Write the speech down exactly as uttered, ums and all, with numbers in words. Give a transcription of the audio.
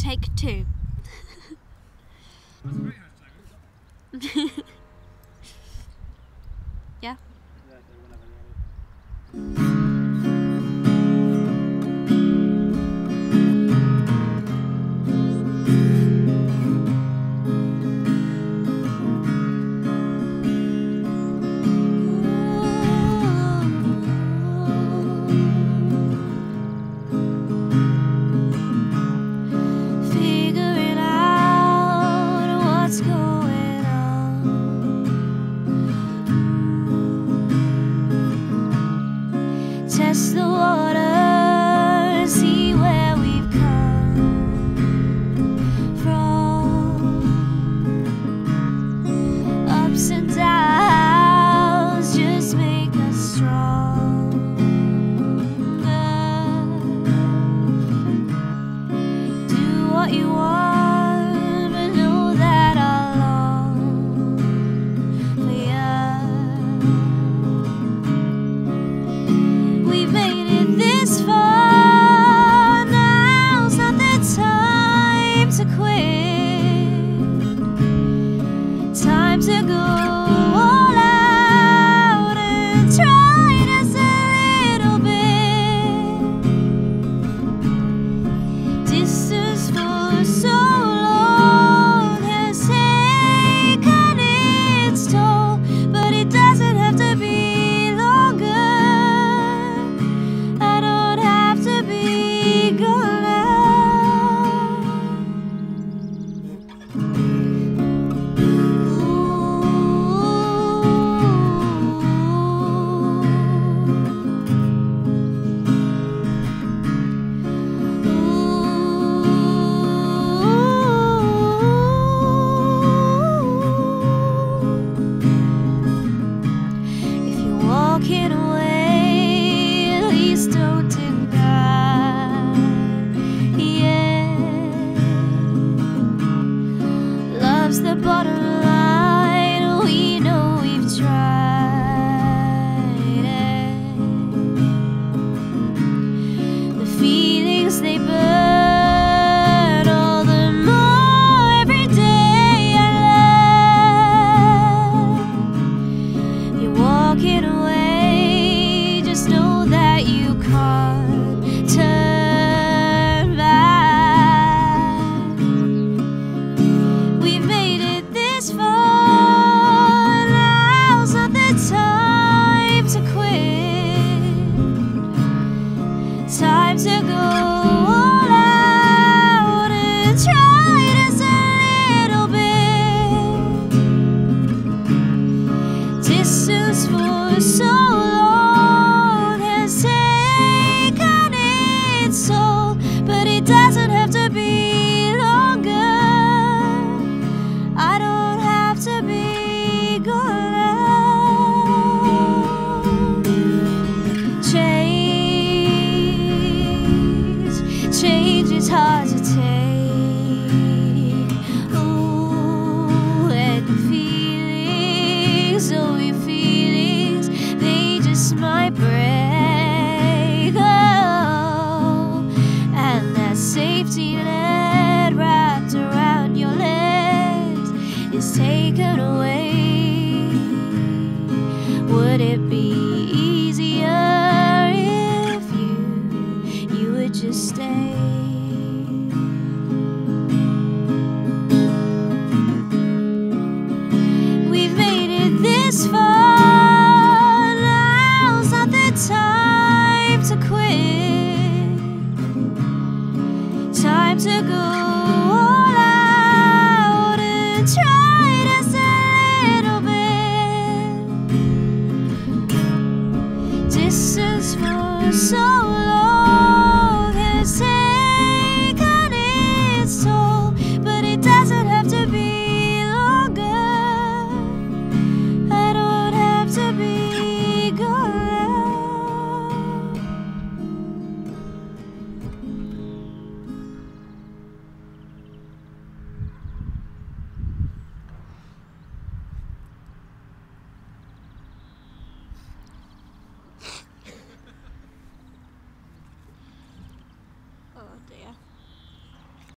take two. Yeah? Figuring out what's going on. Test the water, see where we've come from. Ups and downs just make us stronger. Do what you want, but know that I'll long for you. We've made it this far, now's not the time to quit. Time to go all out and try just a little bit. Distance for so long has taken its toll, but it doesn't have to be longer. I don't have to be gone now. If you're walking away, at least don't deny. Yeah, love's the bottom line. We know we've tried it. The feelings they burn all the more every day I love. You're walking away, just know that you can't turn back. We've made it this far, now's not the time to quit. Time to go all out and try just a little bit. Distance for so long has taken its toll, but it doesn't have to be longer. I don't have to be gone now. Change, change is hard to take. Ooh, and your feelings, oh, your feelings, they just might break. Oh, and that safety net wrapped around your legs is taken away. Would it be easier if you, you would just stay?